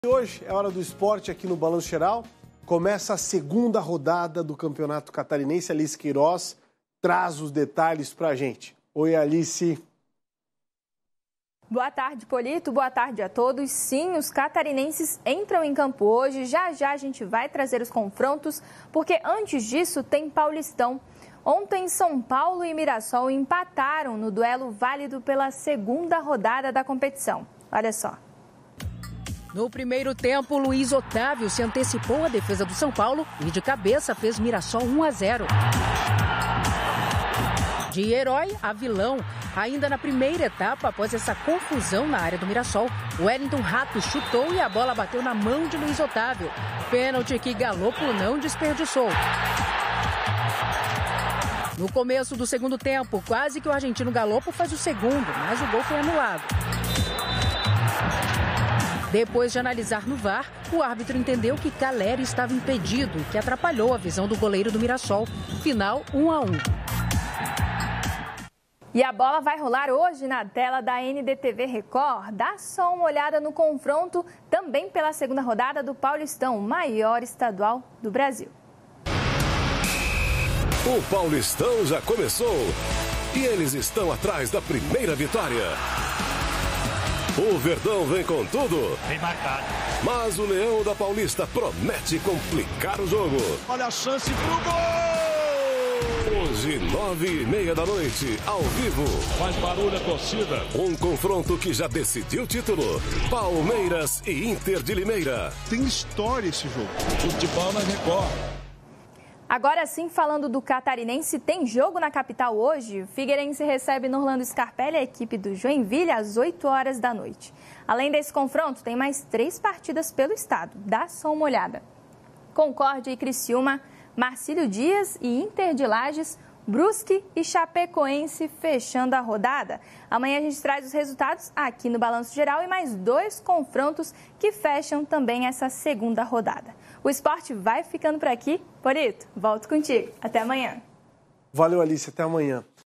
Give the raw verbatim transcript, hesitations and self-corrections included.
Hoje é hora do esporte aqui no Balanço Geral. Começa a segunda rodada do Campeonato Catarinense. Alice Queiroz traz os detalhes pra gente. Oi, Alice. Boa tarde, Polito. Boa tarde a todos. Sim, os catarinenses entram em campo hoje. Já já a gente vai trazer os confrontos, porque antes disso tem Paulistão. Ontem, São Paulo e Mirassol empataram no duelo válido pela segunda rodada da competição. Olha só. No primeiro tempo, Luiz Otávio se antecipou à defesa do São Paulo e de cabeça fez Mirassol um a zero. De herói a vilão, ainda na primeira etapa, após essa confusão na área do Mirassol, Wellington Rato chutou e a bola bateu na mão de Luiz Otávio. Pênalti que Galopo não desperdiçou. No começo do segundo tempo, quase que o argentino Galopo faz o segundo, mas o gol foi anulado. Depois de analisar no V A R, o árbitro entendeu que Caleri estava impedido, o que atrapalhou a visão do goleiro do Mirassol. Final um a um. E a bola vai rolar hoje na tela da N D T V Record. Dá só uma olhada no confronto, também pela segunda rodada do Paulistão, maior estadual do Brasil. O Paulistão já começou e eles estão atrás da primeira vitória. O Verdão vem com tudo. Bem marcado. Mas o Leão da Paulista promete complicar o jogo. Olha a chance pro gol! Hoje, nove e meia da noite, ao vivo. Faz barulho a torcida. Um confronto que já decidiu o título. Palmeiras e Inter de Limeira. Tem história esse jogo. Futebol na Record. Agora sim, falando do catarinense, tem jogo na capital hoje. O Figueirense recebe no Orlando Scarpelli a equipe do Joinville às oito horas da noite. Além desse confronto, tem mais três partidas pelo estado. Dá só uma olhada. Concórdia e Criciúma, Marcílio Dias e Inter de Lages, Brusque e Chapecoense fechando a rodada. Amanhã a gente traz os resultados aqui no Balanço Geral e mais dois confrontos que fecham também essa segunda rodada. O esporte vai ficando por aqui. Polito, volto contigo. Até amanhã. Valeu, Alice. Até amanhã.